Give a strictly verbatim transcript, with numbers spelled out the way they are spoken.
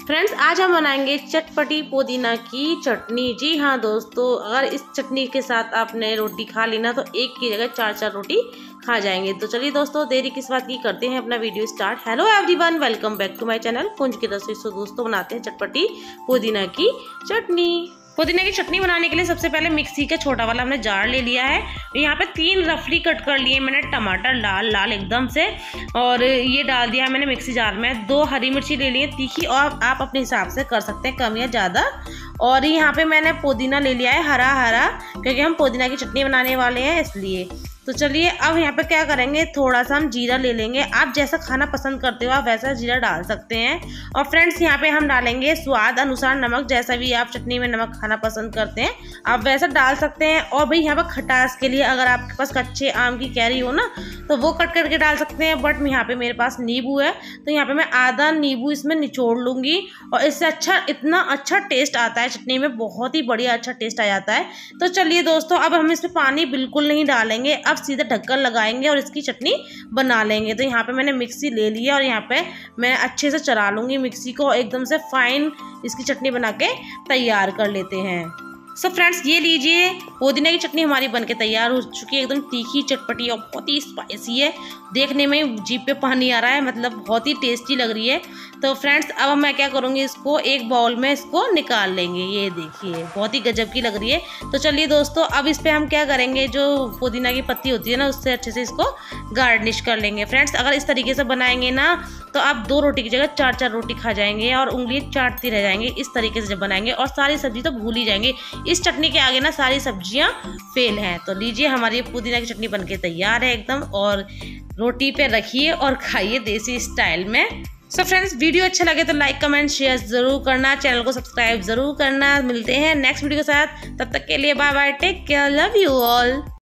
Friends, आज हम बनाएंगे चटपटी पुदीना की चटनी। जी हाँ दोस्तों, अगर इस चटनी के साथ आपने रोटी खा ली ना तो एक की जगह चार चार रोटी खा जाएंगे। तो चलिए दोस्तों, देरी किस बात की, करते हैं अपना video start. Hello everyone, welcome back to my channel Kunj की रसोई। सो दोस्तों, बनाते हैं चटपटी पुदीना की चटनी। पुदीना की चटनी बनाने के लिए सबसे पहले मिक्सी का छोटा वाला हमने जार ले लिया है। यहाँ पे तीन रफली कट कर लिए मैंने टमाटर, लाल लाल एकदम से, और ये डाल दिया है मैंने मिक्सी जार में। दो हरी मिर्ची ले ली है तीखी, और आप अपने हिसाब से कर सकते हैं कम या ज़्यादा। और यहाँ पे मैंने पुदीना ले लिया है हरा हरा, क्योंकि हम पुदीना की चटनी बनाने वाले हैं इसलिए। तो चलिए अब यहाँ पे क्या करेंगे, थोड़ा सा हम जीरा ले लेंगे। आप जैसा खाना पसंद करते हो आप वैसा जीरा डाल सकते हैं। और फ्रेंड्स, यहाँ पे हम डालेंगे स्वाद अनुसार नमक। जैसा भी आप चटनी में नमक खाना पसंद करते हैं आप वैसा डाल सकते हैं। और भाई यहाँ पर खटास के लिए अगर आपके पास कच्चे आम की कैरी हो ना तो वो कट करके डाल सकते हैं। बट यहाँ पे मेरे पास नींबू है तो यहाँ पे मैं आधा नींबू इसमें निचोड़ लूँगी, और इससे अच्छा इतना अच्छा टेस्ट आता है चटनी में, बहुत ही बढ़िया अच्छा टेस्ट आ जाता है। तो चलिए दोस्तों, अब हम इसमें पानी बिल्कुल नहीं डालेंगे, अब सीधे ढक्कन लगाएंगे और इसकी चटनी बना लेंगे। तो यहाँ पे मैंने मिक्सी ले ली है और यहाँ पे मैं अच्छे से चला लूँगी मिक्सी को, एकदम से फाइन इसकी चटनी बना के तैयार कर लेते हैं। सो फ्रेंड्स, ये लीजिए, पुदीना की चटनी हमारी बनके तैयार हो चुकी है। एकदम तीखी चटपटी और बहुत ही स्पाइसी है, देखने में जीभ पे पानी आ रहा है, मतलब बहुत ही टेस्टी लग रही है। तो फ्रेंड्स, अब मैं क्या करूँगी, इसको एक बाउल में इसको निकाल लेंगे। ये देखिए, बहुत ही गजब की लग रही है। तो चलिए दोस्तों, अब इस पर हम क्या करेंगे, जो पुदीना की पत्ती होती है ना उससे अच्छे से इसको गार्निश कर लेंगे। फ्रेंड्स, अगर इस तरीके से बनाएंगे ना तो आप दो रोटी की जगह चार चार रोटी खा जाएंगे और उंगली चाटती रह जाएंगे। इस तरीके से जब बनाएंगे, और सारी सब्जी तो भूल ही जाएंगे। इस चटनी के आगे ना सारी सब्जियां फेल हैं। तो लीजिए, हमारी पुदीना की चटनी बनके तैयार है एकदम, और रोटी पे रखिए और खाइए देसी स्टाइल में। सो फ्रेंड्स, वीडियो अच्छा लगे तो लाइक कमेंट शेयर जरूर करना, चैनल को सब्सक्राइब जरूर करना। मिलते हैं नेक्स्ट वीडियो के साथ, तब तक के लिए bye bye, take care, love you all.